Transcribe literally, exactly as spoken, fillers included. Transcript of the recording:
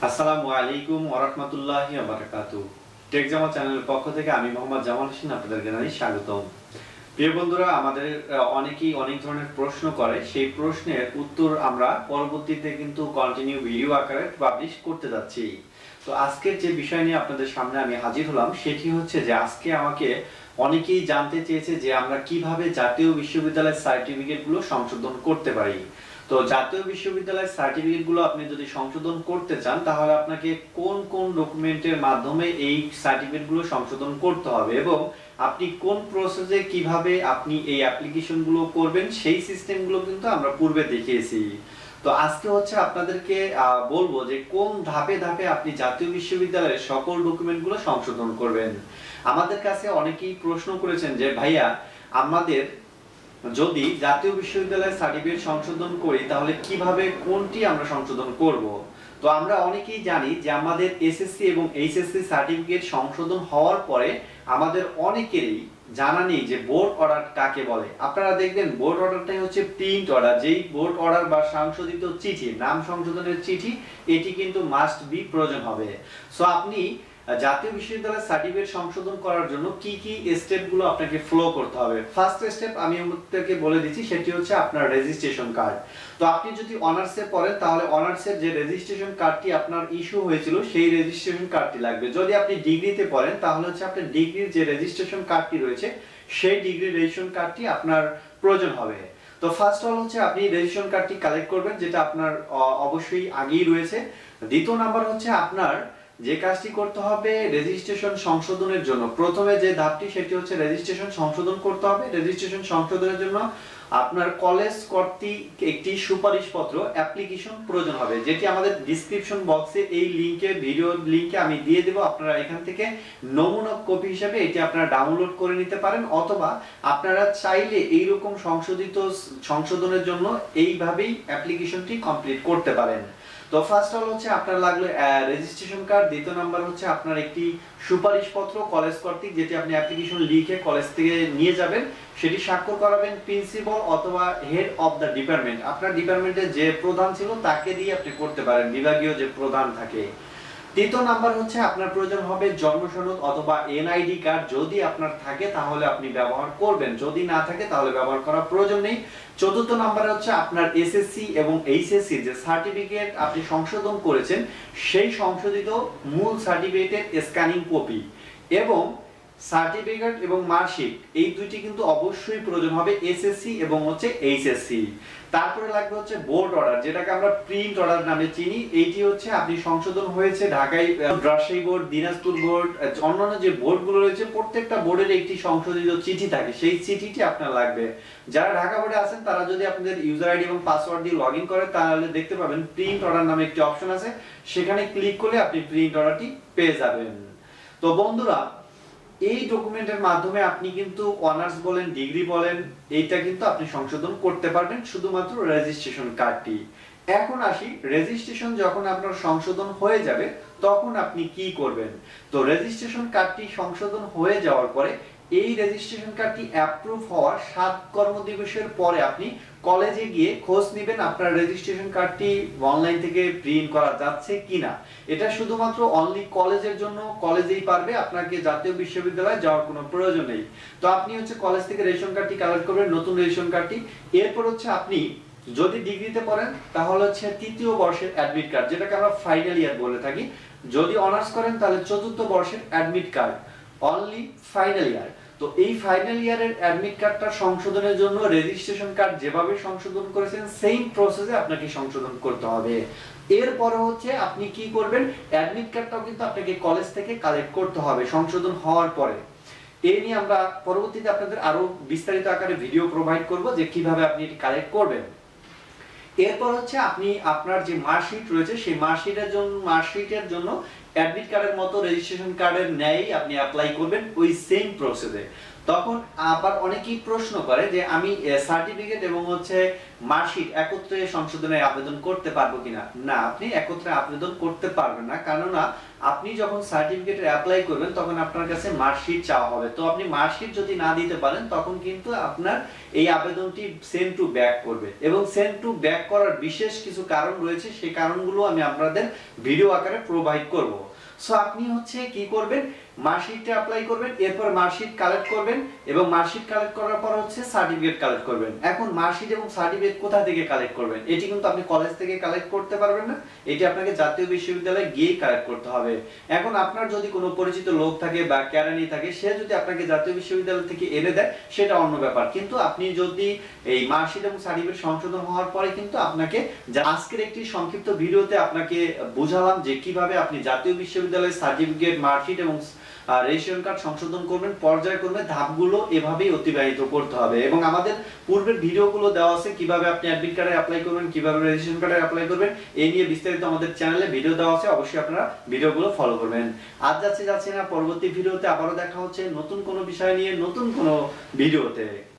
আসসালামু আলাইকুম ওয়া রাহমাতুল্লাহি ওয়া বারাকাতুহু। টেক জামাল চ্যানেলের পক্ষ থেকে আমি মোহাম্মদ জামাল হোসেন আপনাদের জানাই স্বাগতম। প্রিয় বন্ধুরা, আমাদের অনেকেই অনেক ধরনের প্রশ্ন করে, সেই প্রশ্নের উত্তর আমরা পরবর্তীতে কিন্তু কন্টিনিউ ভিডিও আকারে পাবলিশ করতে যাচ্ছি। তো আজকের যে বিষয় নিয়ে আপনাদের সামনে আমি হাজির হলাম সেটি হচ্ছে যে আজকে আমাকে অনেকেই জানতে চেয়েছে যে আমরা কিভাবে জাতীয় বিশ্ববিদ্যালয়ের সার্টিফিকেটগুলো সংশোধন করতে পারি। তো জাতীয় বিশ্ববিদ্যালয়ের সার্টিফিকেটগুলো আপনি যদি সংশোধন করতে চান তাহলে আপনাকে কোন কোন ডকুমেন্টের মাধ্যমে এই সার্টিফিকেটগুলো সংশোধন করতে হবে এবং আপনি কোন প্রসেসে কিভাবে আপনি এই অ্যাপ্লিকেশনগুলো করবেন সেই সিস্টেমগুলো কিন্তু আমরা পূর্বে দেখিয়েছি। তো আজকে হচ্ছে আপনাদেরকে বলবো যে কোন ধাপে ধাপে আপনি জাতীয় বিশ্ববিদ্যালয়ের সকল ডকুমেন্টগুলো সংশোধন করবেন। আমাদের কাছে অনেকেই প্রশ্ন করেছেন যে ভাইয়া, আমাদের যদি জাতীয় বিশ্ববিদ্যালয়ের সার্টিফিকেট সংশোধন করি তাহলে কিভাবে কোনটি আমরা সংশোধন করব। তো আমরা অনেকেই জানি যে আমাদের এসএসসি এবং এইচএসসি সার্টিফিকেট সংশোধন হওয়ার পরে আমাদের অনেকেরই জানা নেই যে বোর্ড অর্ডার কাকে বলে। আপনারা দেখবেন বোর্ড অর্ডারটাই হচ্ছে প্রিন্ট অর্ডার, যেই বোর্ড অর্ডার বা সংশোধিত চিঠি, নাম সংশোধনের চিঠি, এটি কিন্তু মাস্ট বি প্রয়োজন হবে। সো আপনি জাতীয় বিশ্ববিদ্যালয়ের সার্টিফিকেট সংশোধন করার জন্য কি কি স্টেপগুলো আপনাকে ফলো করতে হবে। ফার্স্ট স্টেপ আমি আপনাকে বলে দিচ্ছি, সেটি হচ্ছে আপনার রেজিস্ট্রেশন কার্ড। তো আপনি যদি অনার্সে পড়েন তাহলে অনার্সের যে রেজিস্ট্রেশন কার্ডটি আপনার ইস্যু হয়েছিল সেই রেজিস্ট্রেশন কার্ডটি লাগবে। যদি আপনি ডিগ্রিতে পড়েন তাহলে হচ্ছে আপনার ডিগ্রির যে রেজিস্ট্রেশন কার্ডটি রয়েছে সেই ডিগ্রির রেজিস্ট্রেশন কার্ডটি আপনার প্রয়োজন হবে। তো ফার্স্ট অল হচ্ছে আপনি রেজিস্ট্রেশন কার্ডটি কালেক্ট করবেন, যেটা আপনার অবশ্যই আগেই রয়েছে। দ্বিতীয় নাম্বার হচ্ছে আপনার যে কাজটি করতে হবে রেজিস্ট্রেশন সংশোধনের জন্য, প্রথমে যে ধাপটি সেটি হচ্ছে রেজিস্ট্রেশন সংশোধন করতে হবে। রেজিস্ট্রেশন সংশোধনের জন্য আপনার কলেজ কর্তৃক একটি সুপারিশপত্র অ্যাপ্লিকেশন প্রয়োজন হবে, যেটি আমাদের ডেসক্রিপশন বক্সে এই লিংকে, ভিডিও লিংকে আমি দিয়ে দেব। আপনারা এখান থেকে নমুনা কপি হিসেবে এটি আপনারা ডাউনলোড করে নিতে পারেন, অথবা আপনারা চাইলে এই রকম সংশোধিত সংশোধনের জন্য এইভাবেই অ্যাপ্লিকেশনটি কমপ্লিট করতে পারেন। তো ফার্স্ট অল হচ্ছে আপনার লাগলো রেজিস্ট্রেশন কার্ড, দ্বিতীয় নাম্বার হচ্ছে আপনার একটি সুপারিশপত্র কলেজ কর্তৃক, যেটি আপনি অ্যাপ্লিকেশন লিখে কলেজ থেকে নিয়ে যাবেন, সেটি স্বাক্ষর করাবেন প্রিন্সিপাল অথবা হেড অফ দ্য ডিপার্টমেন্ট। আপনার ডিপার্টমেন্টের যে প্রধান ছিল তাকে দিয়ে আপনি করতে পারেন, বিভাগীয় যে প্রধান থাকে। তৃতীয় নাম্বার হচ্ছে আপনার প্রয়োজন হবে জন্ম সনদ অথবা এনআইডি কার্ড, যদি আপনার থাকে তাহলে আপনি ব্যবহার করবেন, যদি না থাকে তাহলে ব্যবহার করার প্রয়োজন নেই। চতুর্থ নাম্বার হচ্ছে আপনার এসএসসি এবং এইচএসসি যে সার্টিফিকেট আপনি সংশোধন করেছেন সেই সংশোধিত মূল সার্টিফিকেটের স্ক্যানিং কপি এবং সার্টিফিকেট এবং মার্কশিট, এই দুইটি কিন্তু অবশ্যই প্রয়োজন হবে এসএসসি এবং হচ্ছে এইচএসসি। তারপরে লাগবে হচ্ছে বোর্ড অর্ডার, যেটাকে আমরা প্রিন্ট অর্ডার নামে চিনি। এইটি হচ্ছে আপনি সংশোধন হয়েছে ঢাকায় রাজশাহী বোর্ড, দিনাজপুর বোর্ড, অন্যান্য যে বোর্ডগুলো রয়েছে প্রত্যেকটা বোর্ডের একটি সংশোধিত চিঠি থাকে, সেই চিঠিটি আপনার লাগবে। যারা ঢাকা বোর্ডে আছেন তারা যদি আপনাদের ইউজার আইডি এবং পাসওয়ার্ড দিয়ে লগ ইন করে তাহলে দেখতে পাবেন প্রিন্ট অর্ডার নামে একটি অপশন আছে, সেখানে ক্লিক করলে আপনি প্রিন্ট অর্ডারটি পেয়ে যাবেন। তো বন্ধুরা, এই ডকুমেন্টের মাধ্যমে আপনি কিন্তু অনার্স বলেন, ডিগ্রি বলেন, এইটা কিন্তু আপনি সংশোধন করতে পারবেন শুধুমাত্র রেজিস্ট্রেশন কার্ডটি। এখন আসি, রেজিস্ট্রেশন যখন আপনার সংশোধন হয়ে যাবে তখন আপনি কি করবেন। তো রেজিস্ট্রেশন কার্ডটি সংশোধন হয়ে যাওয়ার পরে এই রেজিস্ট্রেশন কার্ডটি অ্যাপ্রুভ হওয়ার সাত কর্মদিবসের পরে আপনি কলেজে গিয়ে খোঁজ নেবেন আপনার রেজিস্ট্রেশন কার্ডটি অনলাইন থেকে প্রিন্ট করা যাচ্ছে কিনা। এটা শুধুমাত্র অনলি কলেজের জন্য, কলেজেই পারবে, আপনাকে জাতীয় বিশ্ববিদ্যালয়ে যাওয়ার কোনো প্রয়োজন নেই। তো আপনি হচ্ছে কলেজ থেকে রেজিস্ট্রেশন কার্ডটি কালেক্ট করবেন, নতুন রেজিস্ট্রেশন কার্ডটি। এরপর হচ্ছে আপনি যদি ডিগ্রিতে পড়েন তাহলে হচ্ছে তৃতীয় বর্ষের অ্যাডমিট কার্ড, যেটাকে আমরা ফাইনাল ইয়ার বলে থাকি। যদি অনার্স করেন তাহলে চতুর্থ বর্ষের admit card, only final year. তো এই ফাইনাল ইয়ারের অ্যাডমিট কার্ডটা সংশোধনের জন্য রেজিস্ট্রেশন কার্ড যেভাবে সংশোধন করেছেন সেম প্রসেসে আপনাকে সংশোধন করতে হবে। এরপরে হচ্ছে আপনি কি করবেন, অ্যাডমিট কার্ডটাও কিন্তু আপনাকে কলেজ থেকে কালেক্ট করতে হবে সংশোধন হওয়ার পরে। এই নিয়ে আমরা পরবর্তীতে আপনাদের আরো বিস্তারিত আকারে ভিডিও প্রোভাইড করব যে কিভাবে আপনি এটি কালেক্ট করবেন। এরপর হচ্ছে আপনি আপনার যে মার্কশিট রয়েছে সেই মার্কশিটের জন্য মার্কশিটের জন্য অ্যাডমিট কার্ডের মতো রেজিস্ট্রেশন কার্ডের ন্যায় আপনি অ্যাপ্লাই করবেন ওই সেম প্রসেসে। তখন আবার অনেকেই প্রশ্ন করে যে আমি সার্টিফিকেট এবং হচ্ছে মার্কশিট একত্রে সংশোধনের আবেদন করতে পারবো কিনা। না, আপনি একত্রে আবেদন করতে পারবেন না, কেননা আপনি যখন সার্টিফিকেটের অ্যাপ্লাই করবেন তখন আপনার কাছে মার্কশিট চাওয়া হবে। তো আপনি মার্কশিট যদি না দিতে পারেন তখন কিন্তু আপনার এই আবেদনটি সেন্ড টু ব্যাক করবে, এবং সেন্ড টু ব্যাক করার বিশেষ কিছু কারণ রয়েছে, সেই কারণগুলো আমি আপনাদের ভিডিও আকারে প্রোভাইড করব। সো আপনি হচ্ছে কি করবেন, মার্কশিটটা অ্যাপ্লাই করবেন, এরপর মার্কশিট কালেক্ট করবেন, এবং মার্কশিট কালেক্ট করার পর হচ্ছে সার্টিফিকেট কালেক্ট করবেন। এখন মার্কশিট এবং সার্টিফিকেট কোথা থেকে কালেক্ট করবেন? এটি কিন্তু আপনি কলেজ থেকে কালেক্ট করতে পারবেন না, এটি আপনাকে জাতীয় বিশ্ববিদ্যালয়ে গিয়ে কালেক্ট করতে হবে। এখন আপনার যদি কোনো পরিচিত লোক থাকে বা কেরানি থাকে, সে যদি আপনাকে জাতীয় বিশ্ববিদ্যালয় থেকে এনে দেয় সেটা অন্য ব্যাপার, কিন্তু আপনি যদি এই মার্কশিট এবং সার্টিফিকেট সংশোধন হওয়ার পরে কিন্তু আপনাকে, আজকের একটি সংক্ষিপ্ত ভিডিওতে আপনাকে বোঝালাম যে কিভাবে আপনি জাতীয় বিশ্ববিদ্যালয়ের সার্টিফিকেট, মার্কশিট এবং রেশন কার্ড সংশোধন করবেন। পর্যায়ক্রমে ধাপগুলো এভাবেই অতিবাহিত করতে হবে, এবং আমাদের পূর্বের ভিডিওগুলো দেওয়া আছে কিভাবে আপনি অ্যাডমিট কার্ডে অ্যাপ্লাই করবেন, কিভাবে রেজিস্ট্রেশন কার্ডে অ্যাপ্লাই করবেন, এই নিয়ে বিস্তারিত আমাদের চ্যানেলে ভিডিও দেওয়া আছে, অবশ্যই আপনারা ভিডিওগুলো ফলো করবেন। আজ যাচ্ছি যাচ্ছি না, পরবর্তী ভিডিওতে আবারও দেখা হচ্ছে নতুন কোনো বিষয় নিয়ে, নতুন কোনো ভিডিওতে।